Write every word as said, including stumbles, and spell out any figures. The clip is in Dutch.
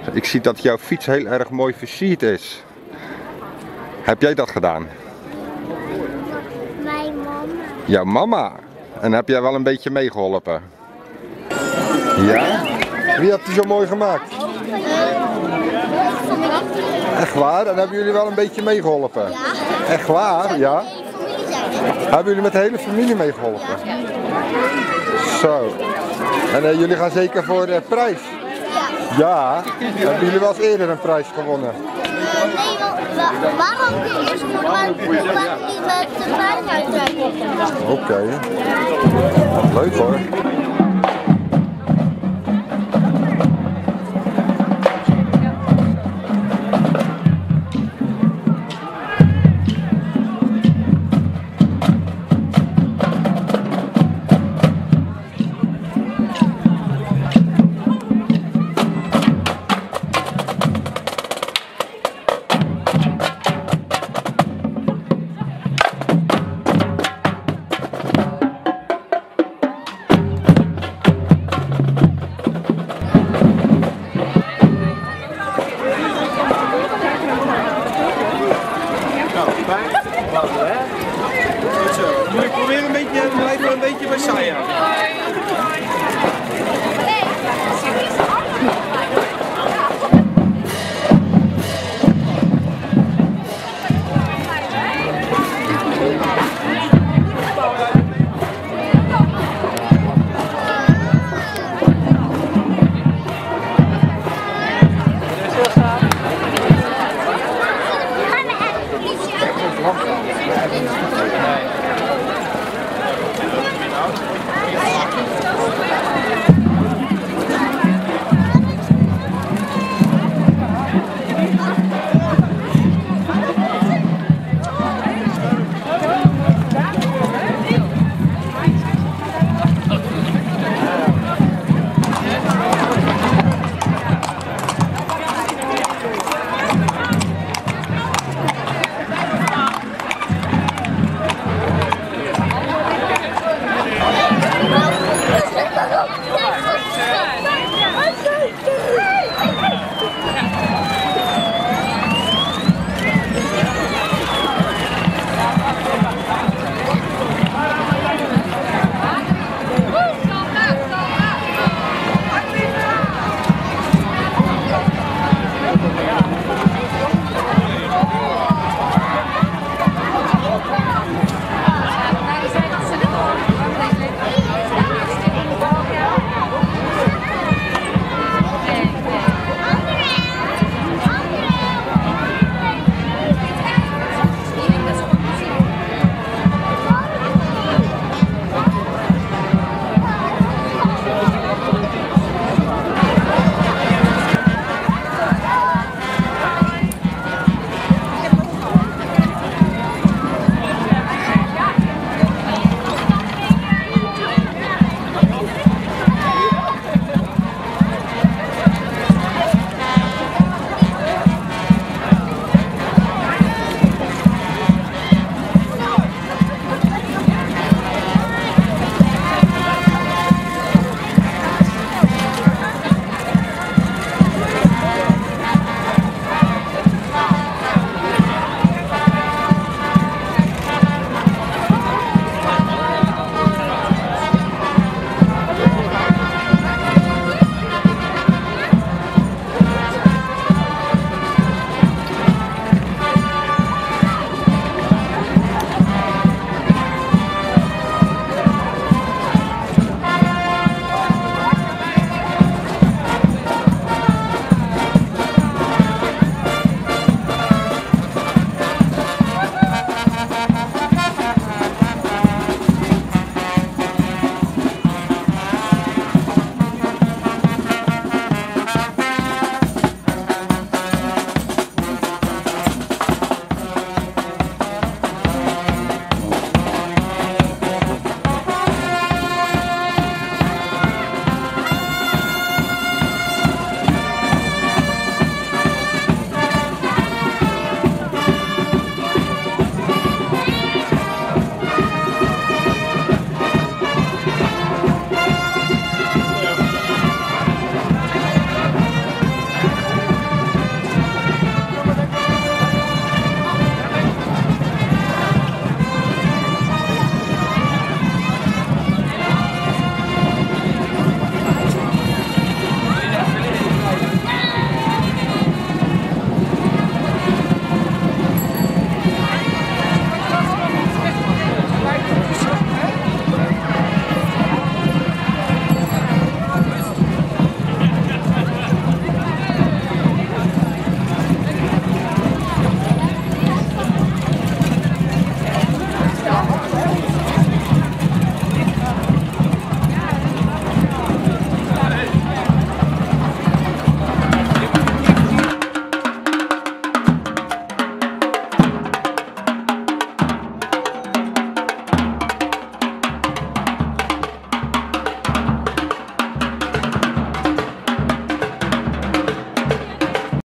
Ik zie dat jouw fiets heel erg mooi versierd is. Heb jij dat gedaan? Mijn mama. Jouw mama? En heb jij wel een beetje meegeholpen? Ja? Wie heeft die zo mooi gemaakt? Echt waar? En hebben jullie wel een beetje meegeholpen? Ja. Echt waar? Ja? Familie zijn, hè? Hebben jullie met de hele familie meegeholpen? Ja. Zo. En uh, jullie gaan zeker voor de prijs? Ja. Ja. Hebben jullie wel eens eerder een prijs gewonnen? Uh, nee, wa waarom de eerste voor maar toen waren die met de prijs uitreiken? Oké. Okay. Leuk hoor.